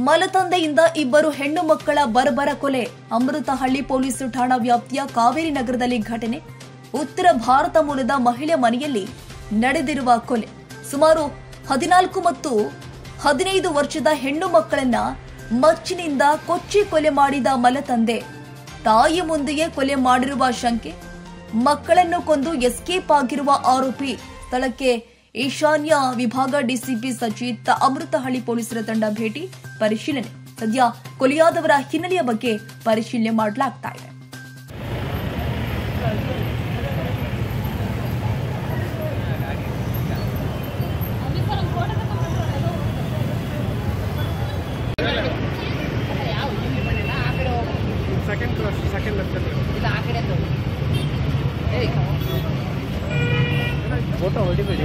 ಮಲತಂದೆಯಿಂದ ಇಬ್ಬರು ಹೆಣ್ಣು ಮಕ್ಕಳ ಬರ್ಬರ ಕೊಲೆ. ಅಮೃತಹಳ್ಳಿ ಪೊಲೀಸ್ ಠಾಣಾ ವ್ಯಾಪ್ತಿಯ ಕಾವೇರಿ ನಗರದಲ್ಲಿ ಘಟನೆ. ಉತ್ತರ ಭಾರತ ಮೂಲದ ಮಹಿಳೆ ಮನೆಯಲ್ಲಿ ನಡೆದಿರುವ ಕೊಲೆ. ಸುಮಾರು 14 ಮತ್ತು 15 ವರ್ಷದ ಹೆಣ್ಣು ಮಕ್ಕಳನ್ನ ಮಚ್ಚಿನಿಂದ ಕೊಚ್ಚಿ ಕೊಲೆ ಮಾಡಿದ ಮಲತಂದೆ ತಾಯಿ ಮುಂದೆಯೇ ಕೊಲೆ ಮಾಡಿರುವ ಶಂಕೆ. ಮಕ್ಕಳನ್ನು ಕೊಂದು ಎಸ್ಕೇಪ್ ಆಗಿರುವ ಆರೋಪಿ. ಸ್ಥಳಕ್ಕೆ ಈಶಾನ್ಯ ವಿಭಾಗ ಡಿಸಿಪಿ ಸಜಿತ್, ಅಮೃತಹಳ್ಳಿ ಪೊಲೀಸರ ತಂಡ ಭೇಟಿ, ಪರಿಶೀಲನೆ. ಸದ್ಯ ಕೊಲೆಯಾದವರ ಹಿನ್ನೆಲೆಯ ಬಗ್ಗೆ ಪರಿಶೀಲನೆ ಮಾಡಲಾಗ್ತಾ ಇದೆ. ಫೋಟೋ ಹೊಡಿಬೇಡಿ.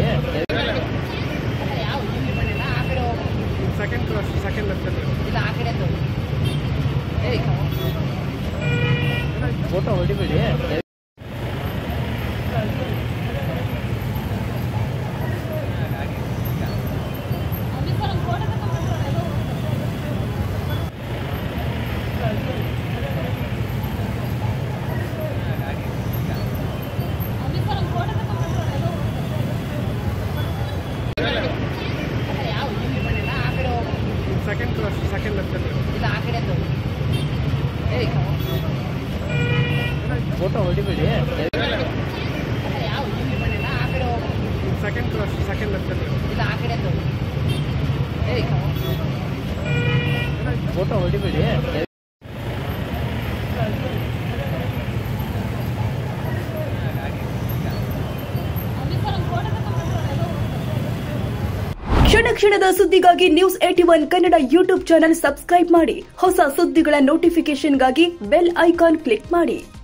ಫೋಟೋ ಹೊಡಿಬೇಡಿ. ಫೋಟೋ ಹೊಡಿಬೇಡಿ. ಫೋಟೋ ಹೊಡಿಬೇಡಿ. ಕ್ಷಣ ಕ್ಷಣದ ಸುದ್ದಿಗಾಗಿ news 81 Kannada YouTube channel subscribe ಮಾಡಿ. ಹೊಸ ಸುದ್ದಿಗಳ ನೋಟಿಫಿಕೇಶನ್ಗಾಗಿ ಬೆಲ್ ಐಕಾನ್ ಕ್ಲಿಕ್ ಮಾಡಿ.